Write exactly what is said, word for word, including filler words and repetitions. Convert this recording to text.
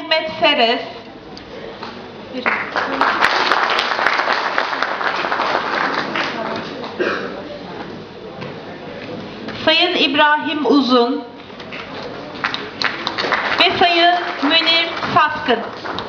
Mehmet Seres, Sayın İbrahim Uzun ve Sayın Münir Saskın.